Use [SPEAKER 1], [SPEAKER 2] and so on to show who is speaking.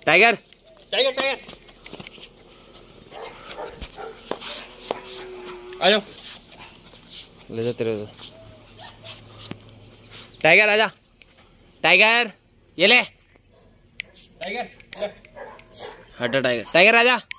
[SPEAKER 1] Tiger
[SPEAKER 2] tiger tiger आ जाओ।
[SPEAKER 1] ले जा तेरे उधर। टाइगर आजा। टाइगर ये ले।
[SPEAKER 2] टाइगर
[SPEAKER 1] हटा टाइगर। टाइगर आजा।